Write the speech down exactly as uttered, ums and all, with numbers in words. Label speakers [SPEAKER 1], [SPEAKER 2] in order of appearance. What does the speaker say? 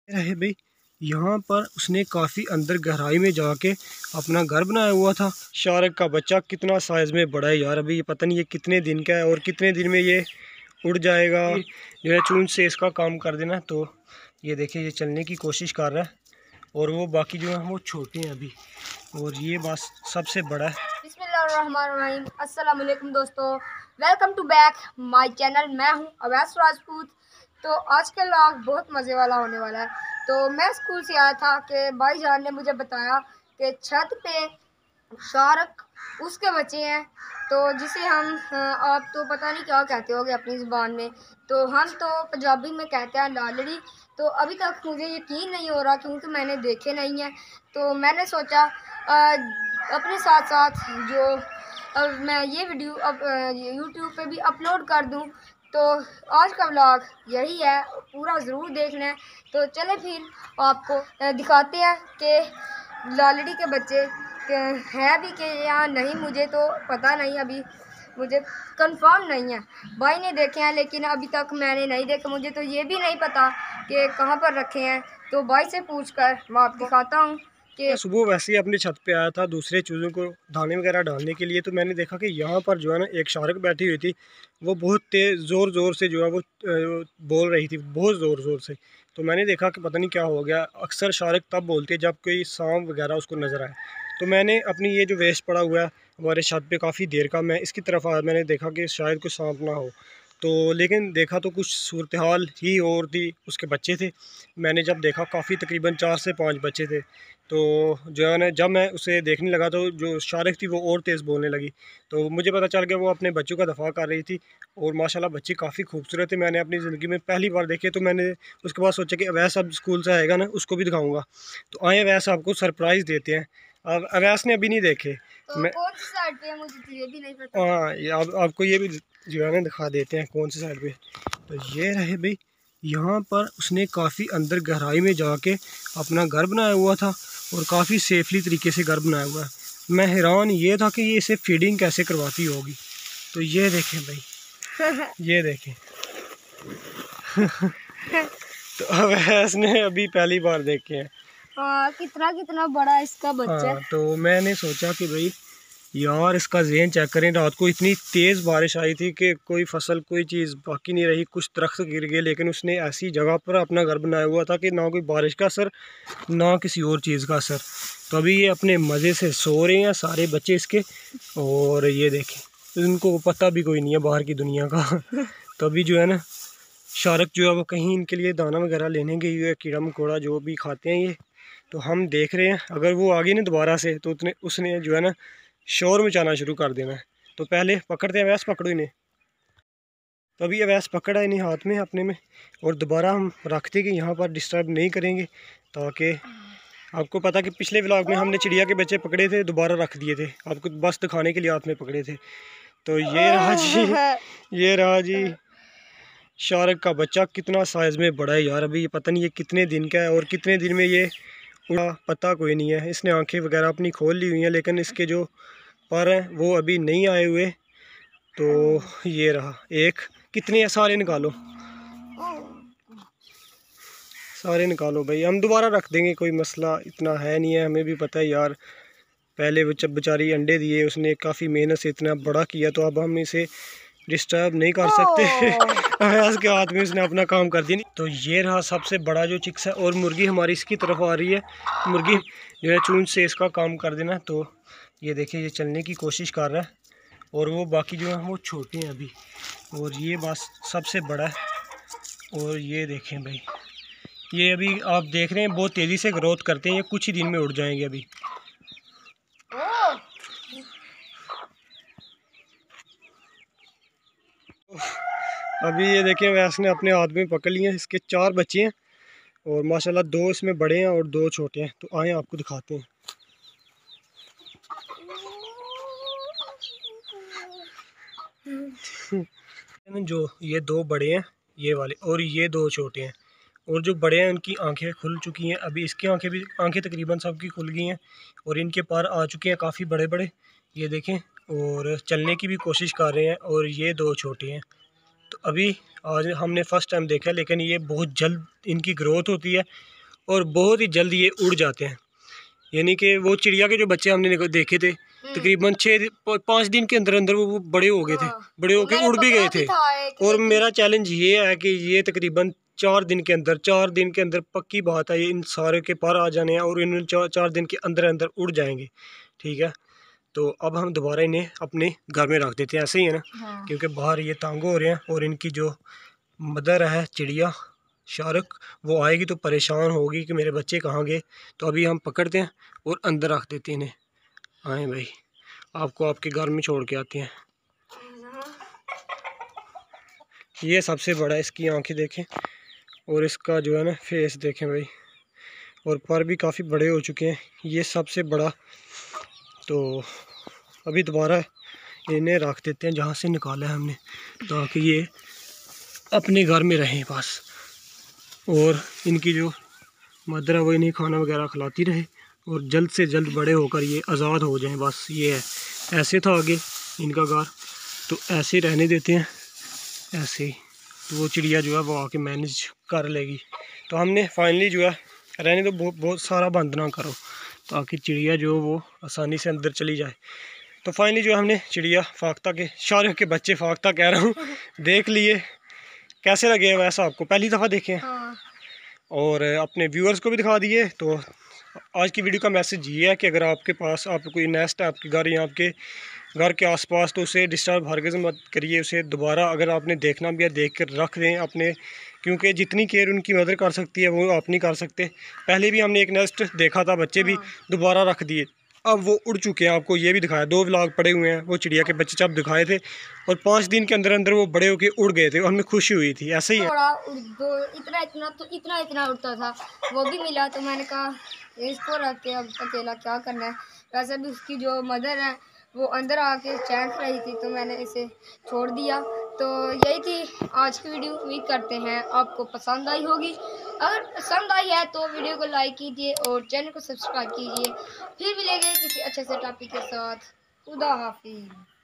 [SPEAKER 1] रहे भाई, यहाँ पर उसने काफ़ी अंदर गहराई में जाके अपना घर बनाया हुआ था। शार्क का बच्चा कितना साइज़ में बड़ा है यार। अभी ये पता नहीं ये कितने दिन का है और कितने दिन में ये उड़ जाएगा। जो है चूंच से इसका काम कर देना। तो ये देखिए ये चलने की कोशिश कर रहा है और वो बाकी जो है वो छोटे हैं अभी, और ये बस सबसे बड़ा है।
[SPEAKER 2] बिस्मिल्लाहिर्रहमानिर्रहीम। अस्सलाम वालेकुम दोस्तों, welcome to back my channel. मैं हूं अवैस राजपूत। तो आज का व्लॉग बहुत मज़े वाला होने वाला है। तो मैं स्कूल से आया था कि भाईजान ने मुझे बताया कि छत पे शार्क उसके बच्चे हैं, तो जिसे हम आप तो पता नहीं क्या कहते होगे अपनी ज़ुबान में, तो हम तो पंजाबी में कहते हैं लालड़ी। तो अभी तक मुझे यकीन नहीं हो रहा क्योंकि मैंने देखे नहीं है। तो मैंने सोचा आ, अपने साथ साथ जो अब मैं ये वीडियो अब यूट्यूब पे भी अपलोड कर दूं। तो आज का व्लॉग यही है, पूरा ज़रूर देखना है। तो चले फिर आपको दिखाते हैं कि लालड़ी के बच्चे है भी कि या नहीं, मुझे तो पता नहीं, अभी मुझे कंफर्म नहीं है। भाई ने देखे हैं लेकिन अभी तक मैंने नहीं देखे। मुझे तो ये भी नहीं पता कि कहाँ पर रखे हैं, तो भाई से पूछकर मैं आपको दिखाता हूँ।
[SPEAKER 1] मैं सुबह वैसे ही अपनी छत पे आया था दूसरे चूज़ों को दाने वगैरह डालने के लिए, तो मैंने देखा कि यहाँ पर जो है ना एक शार्क बैठी हुई थी। वो बहुत तेज़ ज़ोर ज़ोर से जो है वो बोल रही थी, बहुत ज़ोर ज़ोर से। तो मैंने देखा कि पता नहीं क्या हो गया। अक्सर शार्क तब बोलती है जब कोई सांप वगैरह उसको नज़र आए। तो मैंने अपनी ये जो वेस्ट पड़ा हुआ है हमारे छत पे काफ़ी देर का, मैं इसकी तरफ आया, मैंने देखा कि शायद कोई सांप ना हो। तो लेकिन देखा तो कुछ सूरत हाल ही और थी, उसके बच्चे थे। मैंने जब देखा काफ़ी तकरीबन चार से पाँच बच्चे थे। तो जो है ना जब मैं उसे देखने लगा तो जो शार्क थी वो और तेज़ बोलने लगी। तो मुझे पता चल गया वो अपने बच्चों का दफ़ा कर रही थी। और माशाल्लाह बच्ची काफ़ी खूबसूरत है, मैंने अपनी ज़िंदगी में पहली बार देखे। तो मैंने उसके बाद सोचा कि अवैस अब स्कूल से आएगा ना उसको भी दिखाऊंगा। तो आए अवैस आपको सरप्राइज़ देते हैं। अब अवैस ने अभी नहीं देखे।
[SPEAKER 2] तो
[SPEAKER 1] मैं
[SPEAKER 2] कौन सी साइड पे है मुझे तो ये भी नहीं पता।
[SPEAKER 1] हाँ ये आप, आपको ये भी जो है ना दिखा देते हैं कौन सी साइड पे। तो ये रहे भाई, यहाँ पर उसने काफ़ी अंदर गहराई में जाके अपना घर बनाया हुआ था और काफ़ी सेफली तरीके से घर बनाया हुआ है। मैं हैरान ये था कि ये इसे फीडिंग कैसे करवाती होगी। तो ये देखें भाई, ये देखें। तो अब इसने अभी पहली बार देखे हैं।
[SPEAKER 2] हाँ, कितना कितना बड़ा इसका बच्चा।
[SPEAKER 1] हाँ, तो मैंने सोचा कि भाई यार इसका ज़हन चेक करें। रात को इतनी तेज़ बारिश आई थी कि कोई फसल कोई चीज़ बाकी नहीं रही, कुछ दरख्त गिर गए, लेकिन उसने ऐसी जगह पर अपना घर बनाया हुआ था कि ना कोई बारिश का असर ना किसी और चीज़ का असर। तो अभी ये अपने मज़े से सो रहे हैं सारे बच्चे इसके। और ये देखें इनको पता भी कोई नहीं है बाहर की दुनिया का। तो अभी जो है ना शार्क जो है वो कहीं इनके लिए दाना वगैरह लेने गई हुई है, कीड़ा मकोड़ा जो भी खाते हैं ये। तो हम देख रहे हैं अगर वो आ गई ना दोबारा से तो उतने उसने जो है ना शोर मचाना शुरू कर देना है। तो पहले पकड़ते हैं, अवैस पकड़ो इन्हें। तो अभी अवैस पकड़ा है इन्हें हाथ में अपने में, और दोबारा हम रखते कि यहाँ पर डिस्टर्ब नहीं करेंगे। ताकि आपको पता कि पिछले व्लॉग में हमने चिड़िया के बच्चे पकड़े थे, दोबारा रख दिए थे आपको बस दिखाने के लिए हाथ में पकड़े थे। तो ये रहा जी, ये रहा जी शार्क का बच्चा। कितना साइज़ में बड़ा है यार। अभी ये पता नहीं ये कितने दिन का है और कितने दिन में ये उड़ा, पता कोई नहीं है। इसने आंखें वगैरह अपनी खोल ली हुई हैं लेकिन इसके जो पर हैं वो अभी नहीं आए हुए। तो ये रहा एक, कितने हैं सारे निकालो, सारे निकालो भाई, हम दोबारा रख देंगे, कोई मसला इतना है नहीं है। हमें भी पता है यार पहले वो जब बेचारी अंडे दिए उसने काफ़ी मेहनत से इतना बड़ा किया, तो अब हम इसे डिस्टर्ब नहीं कर सकते। अवैस के हाथ में उसने अपना काम कर दिया। तो ये रहा सबसे बड़ा जो चिक्स है, और मुर्गी हमारी इसकी तरफ आ रही है। मुर्गी जो है चूंच से इसका काम कर देना। तो ये देखिए ये चलने की कोशिश कर रहा है और वो बाकी जो है वो छोटे हैं अभी, और ये बस सबसे बड़ा है। और ये देखें भाई, ये अभी आप देख रहे हैं बहुत तेज़ी से ग्रोथ करते हैं, ये कुछ ही दिन में उड़ जाएंगे अभी। अभी ये देखें वैस ने अपने हाथ में पकड़ लिए हैं। इसके चार बच्चे हैं और माशाल्लाह दो इसमें बड़े हैं और दो छोटे हैं। तो आए आपको दिखाते हैं। जो ये दो बड़े हैं ये वाले, और ये दो छोटे हैं। और जो बड़े हैं उनकी आंखें खुल चुकी हैं। अभी इसकी आंखें भी आंखें तकरीबन सबकी खुल गई हैं और इनके पर आ चुके हैं काफ़ी बड़े बड़े, ये देखें, और चलने की भी कोशिश कर रहे हैं। और ये दो छोटे हैं। तो अभी आज हमने फ़र्स्ट टाइम देखा, लेकिन ये बहुत जल्द इनकी ग्रोथ होती है और बहुत ही जल्द ये उड़ जाते हैं। यानी कि वो चिड़िया के जो बच्चे हमने देखे थे तकरीबन छः पाँच दिन के अंदर अंदर वो बड़े हो गए थे, बड़े होके उड़ भी गए थे। और मेरा चैलेंज ये है कि ये तकरीबन चार दिन के अंदर चार दिन के अंदर पक्की बात है, ये इन सारे के पर आ जाने हैं और इन चार चार दिन के अंदर अंदर उड़ जाएंगे। ठीक है, तो अब हम दोबारा इन्हें अपने घर में रख देते हैं, ऐसे ही है ना। हाँ। क्योंकि बाहर ये तंग हो रहे हैं और इनकी जो मदर है चिड़िया शार्क, वो आएगी तो परेशान होगी कि मेरे बच्चे कहाँ गए। तो अभी हम पकड़ते हैं और अंदर रख देते हैं इन्हें। आए भाई, आपको आपके घर में छोड़ के आते हैं। ये सबसे बड़ा, इसकी आंखें देखें और इसका जो है ना फेस देखें भाई, और पर भी काफ़ी बड़े हो चुके हैं। ये सबसे बड़ा। तो अभी दोबारा इन्हें रख देते हैं जहाँ से निकाला है हमने, ताकि ये अपने घर में रहें बस। और इनकी जो मदर है वो इन्हें खाना वगैरह खिलाती रहे और जल्द से जल्द बड़े होकर ये आज़ाद हो जाएं बस। ये है, ऐसे था आगे इनका घर, तो ऐसे रहने देते हैं ऐसे ही। तो वो चिड़िया जो है वो आके मैनेज कर लेगी। तो हमने फाइनली जो है, रहने तो बहुत बहुत सारा बंद ना करो ताकि चिड़िया जो वो आसानी से अंदर चली जाए। तो फाइनली जो हमने चिड़िया फाख्ता के, शार्क के बच्चे फाख्ता कह रहा हूँ, देख लिए। कैसे लगे वैसा आपको, पहली दफ़ा देखे हैं? हाँ। और अपने व्यूअर्स को भी दिखा दिए। तो आज की वीडियो का मैसेज ये है कि अगर आपके पास आप कोई नेस्ट है आपके घर या आपके घर के आसपास, तो उसे डिस्टर्ब हरगिज़ मत करिए। उसे दोबारा अगर आपने देखना भी है देख कर रख दें अपने, क्योंकि जितनी केयर उनकी मदर कर सकती है वो आप नहीं कर सकते। पहले भी हमने एक नेस्ट देखा था, बच्चे भी दोबारा रख दिए, अब वो उड़ चुके हैं। आपको ये भी दिखाया, दो व्लॉग पड़े हुए हैं, वो चिड़िया के बच्चे जब दिखाए थे और पाँच दिन के अंदर अंदर वो बड़े होके उड़ गए थे और हमें खुशी हुई थी। ऐसे ही है,
[SPEAKER 2] इतना इतना तो इतना इतना उड़ता था, वो भी मिला। तो मैंने कहा इसको रख के अब अकेला क्या करना है। वैसे भी उसकी जो मदर है वो अंदर आके चैन रही थी, तो मैंने इसे छोड़ दिया। तो यही थी आज की वीडियो। उम्मीद करते हैं आपको पसंद आई होगी। अगर पसंद आई है तो वीडियो को लाइक कीजिए और चैनल को सब्सक्राइब कीजिए। फिर मिलेंगे किसी अच्छे से टॉपिक के साथ। खुदा हाफिज़।